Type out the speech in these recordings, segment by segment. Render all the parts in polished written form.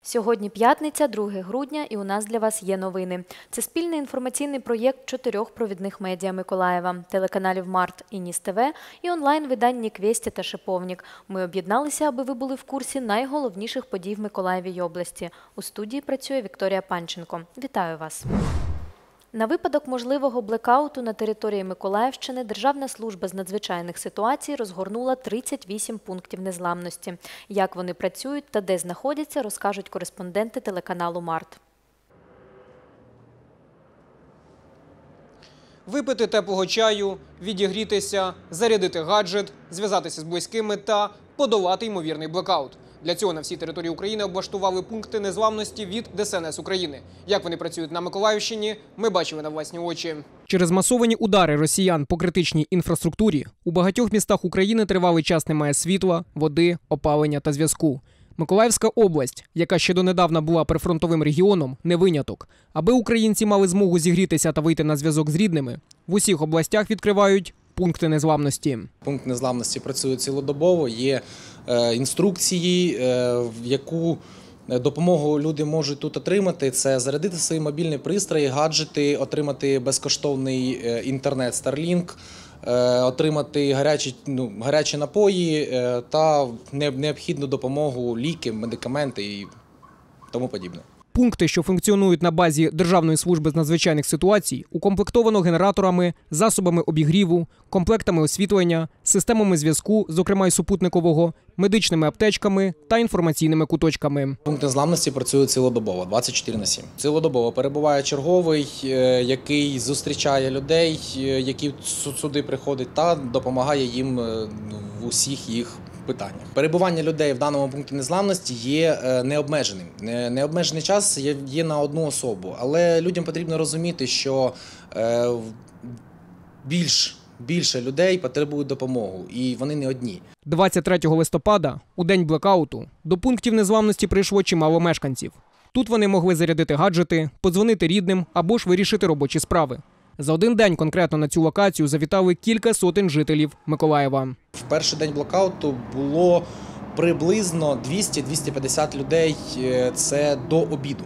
Сьогодні п'ятниця, 2 грудня, і у нас для вас є новини. Це спільний інформаційний проєкт 4 провідних медіа Миколаєва, телеканалів Март і Ніс ТВ і онлайн-видань Ніквєсті та Шиповник. Ми об'єдналися, аби ви були в курсі найголовніших подій в Миколаєві й області. У студії працює Вікторія Панченко. Вітаю вас! На випадок можливого блекауту на території Миколаївщини Державна служба з надзвичайних ситуацій розгорнула 38 пунктів незламності. Як вони працюють та де знаходяться, розкажуть кореспонденти телеканалу Март. Випити теплого чаю, відігрітися, зарядити гаджет, зв'язатися з близькими та подолати ймовірний блекаут. Для цього на всій території України облаштували пункти незламності від ДСНС України. Як вони працюють на Миколаївщині, ми бачили на власні очі. Через масовані удари росіян по критичній інфраструктурі у багатьох містах України тривалий час немає світла, води, опалення та зв'язку. Миколаївська область, яка ще донедавна була прифронтовим регіоном, не виняток. Аби українці мали змогу зігрітися та вийти на зв'язок з рідними, в усіх областях відкривають пункти незламності. Пункт незламності працює цілодобово, є інструкції, яку допомогу люди можуть тут отримати. Це зарядити свої мобільні пристрої, гаджети, отримати безкоштовний інтернет Starlink, отримати гарячі напої та необхідну допомогу, ліки, медикаменти і тому подібне. Пункти, що функціонують на базі Державної служби з надзвичайних ситуацій, укомплектовано генераторами, засобами обігріву, комплектами освітлення, системами зв'язку, зокрема й супутникового, медичними аптечками та інформаційними куточками. Пункт незламності працює цілодобово, 24/7. Цілодобово перебуває черговий, який зустрічає людей, які сюди приходять, та допомагає їм в усіх їх питаннях. Перебування людей в даному пункті незламності є необмеженим. Необмежений час є на одну особу, але людям потрібно розуміти, що більше людей потребують допомоги, і вони не одні. 23 листопада, у день блекауту, до пунктів незламності прийшло чимало мешканців. Тут вони могли зарядити гаджети, подзвонити рідним або ж вирішити робочі справи. За один день конкретно на цю локацію завітали кілька сотень жителів Миколаєва. В перший день блокауту було приблизно 200-250 людей, це до обіду.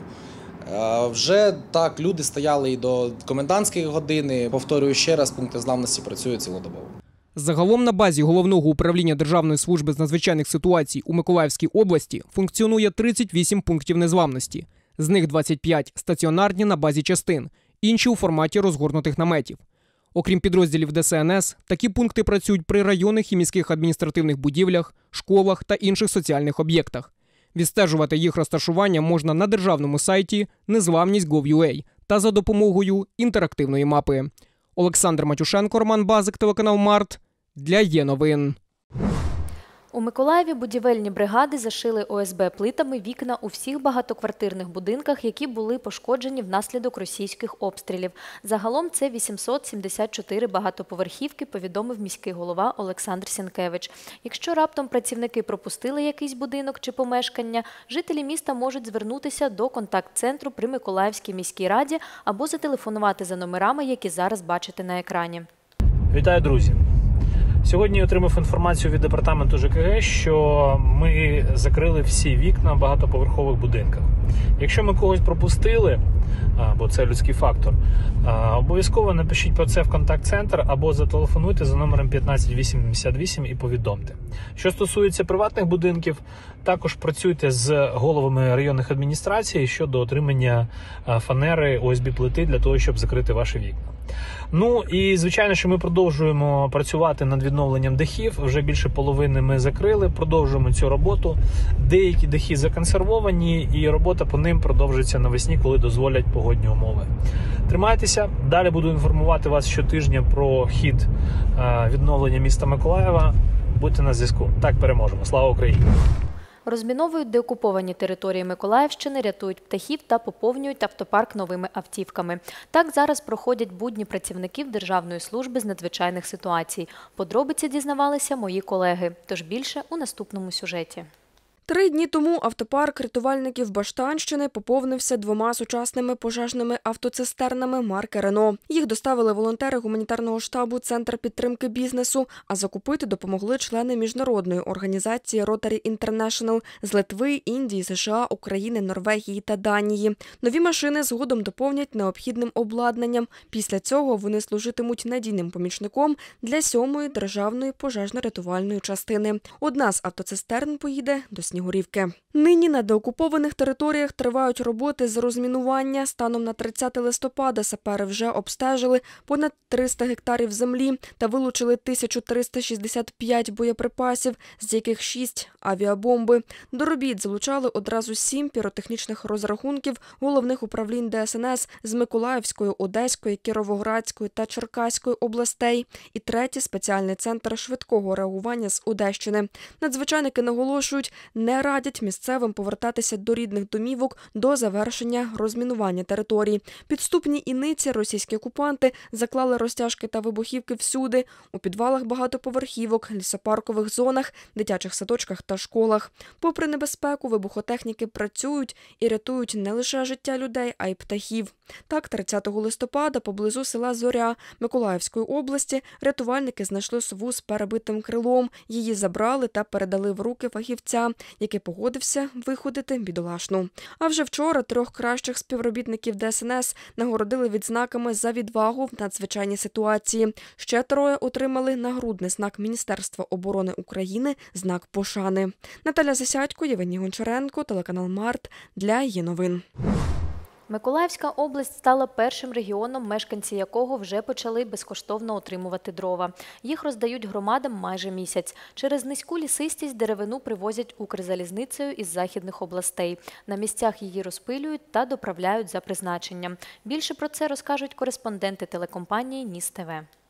Вже так люди стояли і до комендантської години. Повторюю ще раз, пункт незламності працює цілодобово. Загалом на базі Головного управління Державної служби з надзвичайних ситуацій у Миколаївській області функціонує 38 пунктів незламності. З них 25 стаціонарні на базі частин, інші у форматі розгорнутих наметів. Окрім підрозділів ДСНС, такі пункти працюють при районних і міських адміністративних будівлях, школах та інших соціальних об'єктах. Відстежувати їх розташування можна на державному сайті Незламність.gov.ua та за допомогою інтерактивної мапи. Олександр Матюшенко, Роман Базик, телеканал Март для Є-новин. У Миколаєві будівельні бригади зашили ОСБ-плитами вікна у всіх багатоквартирних будинках, які були пошкоджені внаслідок російських обстрілів. Загалом це 874 багатоповерхівки, повідомив міський голова Олександр Сінкевич. Якщо раптом працівники пропустили якийсь будинок чи помешкання, жителі міста можуть звернутися до контакт-центру при Миколаївській міській раді або зателефонувати за номерами, які зараз бачите на екрані. Вітаю, друзі! Сьогодні отримав інформацію від департаменту ЖКГ, що ми закрили всі вікна в багатоповерхових будинках. Якщо ми когось пропустили, бо це людський фактор, обов'язково напишіть про це в контакт-центр або зателефонуйте за номером 15888 і повідомте. Що стосується приватних будинків, також працюйте з головами районних адміністрацій щодо отримання фанери ОСБ-плити для того, щоб закрити ваші вікна. Ну і, звичайно, що ми продовжуємо працювати над відновленням дахів. Вже більше половини ми закрили, продовжуємо цю роботу. Деякі дахи законсервовані і робота по ним продовжується навесні, коли дозволять погодні умови. Тримайтеся, далі буду інформувати вас щотижня про хід відновлення міста Миколаєва. Будьте на зв'язку. Так переможемо. Слава Україні! Розміновують деокуповані території Миколаївщини, рятують птахів та поповнюють автопарк новими автівками. Так зараз проходять будні працівників Державної служби з надзвичайних ситуацій. Подробиці дізнавалися мої колеги. Тож більше у наступному сюжеті. 3 дні тому автопарк рятувальників Баштанщини поповнився 2 сучасними пожежними автоцистернами марки «Рено». Їх доставили волонтери гуманітарного штабу «Центр підтримки бізнесу», а закупити допомогли члени міжнародної організації Rotary International з Литви, Індії, США, України, Норвегії та Данії. Нові машини згодом доповнять необхідним обладнанням. Після цього вони служитимуть надійним помічником для 7-ї державної пожежно-рятувальної частини. Одна з автоцистерн поїде до Снігурівки. Нині на деокупованих територіях тривають роботи з розмінування. Станом на 30 листопада сапери вже обстежили понад 300 гектарів землі та вилучили 1365 боєприпасів, з яких 6 – авіабомби. До робіт залучали одразу 7 піротехнічних розрахунків головних управлінь ДСНС з Миколаївської, Одеської, Кіровоградської та Черкаської областей і 3-й спеціальний центр швидкого реагування з Одещини. Надзвичайники наголошують, не радять місцевим повертатися до рідних домівок до завершення розмінування територій. Підступні іниці російські окупанти заклали розтяжки та вибухівки всюди – у підвалах багатоповерхівок, лісопаркових зонах, дитячих садочках та школах. Попри небезпеку, вибухотехніки працюють і рятують не лише життя людей, а й птахів. Так, 30 листопада поблизу села Зоря Миколаївської області рятувальники знайшли сову з перебитим крилом. Її забрали та передали в руки фахівця, який погодився виходити бідолашну. А вже вчора 3 кращих співробітників ДСНС нагородили відзнаками за відвагу в надзвичайній ситуації. Ще 3 отримали нагрудний знак Міністерства оборони України – знак пошани. Наталя Засядько, Євгеній Гончаренко, телеканал Март для Є-новин. Миколаївська область стала першим регіоном, мешканці якого вже почали безкоштовно отримувати дрова. Їх роздають громадам майже місяць. Через низьку лісистість деревину привозять Укрзалізницею із західних областей. На місцях її розпилюють та доправляють за призначенням. Більше про це розкажуть кореспонденти телекомпанії «Ніс ТВ».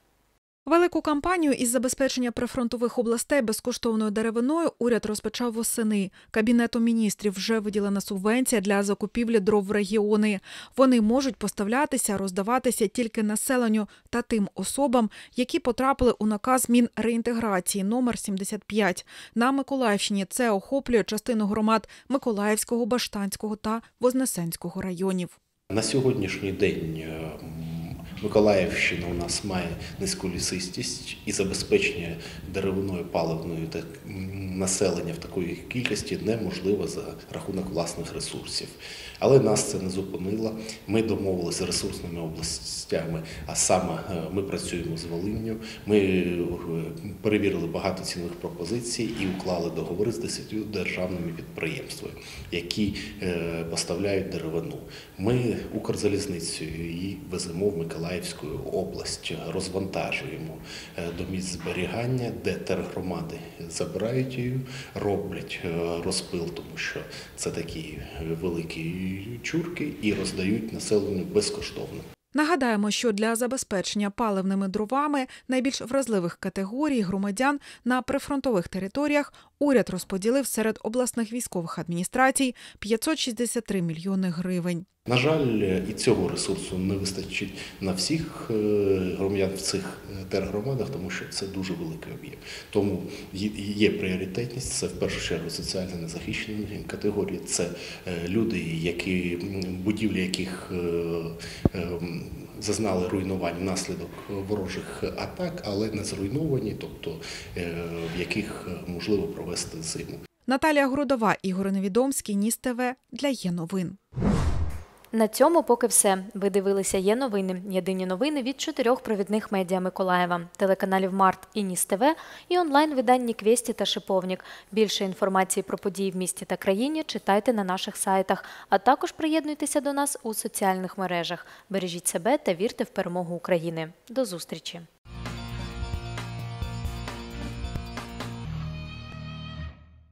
Велику кампанію із забезпечення прифронтових областей безкоштовною деревиною уряд розпочав восени. Кабінетом міністрів вже виділена субвенція для закупівлі дров в регіони. Вони можуть поставлятися, роздаватися тільки населенню та тим особам, які потрапили у наказ Мінреінтеграції номер 75. На Миколаївщині це охоплює частину громад Миколаївського, Баштанського та Вознесенського районів. На сьогоднішній день Миколаївщина у нас має низьку лісистість і забезпечення деревиною паливною населення в такої кількості неможливо за рахунок власних ресурсів. Але нас це не зупинило. Ми домовилися з ресурсними областями, а саме ми працюємо з Волинню. Ми перевірили багато цінних пропозицій і уклали договори з 10 державними підприємствами, які поставляють деревину. Ми Укрзалізницею її веземо в Миколаївську область, розвантажуємо до місць зберігання, де тергромади забирають її, роблять розпил, тому що це такі великі чурки, і роздають населенню безкоштовно. Нагадаємо, що для забезпечення паливними дровами найбільш вразливих категорій громадян на прифронтових територіях уряд розподілив серед обласних військових адміністрацій 563 мільйони гривень. На жаль, і цього ресурсу не вистачить на всіх громадян в цих тергромадах, тому що це дуже великий об'єм. Тому є пріоритетність, це в першу чергу соціально незахищені категорії, це люди, будівлі яких зазнали руйнувань внаслідок ворожих атак, але не зруйновані, тобто в яких можливо провести зиму. Наталія Грудова, Ігор Невідомський, Ніс ТВ для Є-новин. На цьому поки все. Ви дивилися Є-новини. Єдині новини від 4 провідних медіа Миколаєва, телеканалів Март і Ніс ТВ і онлайн-видань Ніквєсті та Шиповник. Більше інформації про події в місті та країні читайте на наших сайтах, а також приєднуйтеся до нас у соціальних мережах. Бережіть себе та вірте в перемогу України. До зустрічі!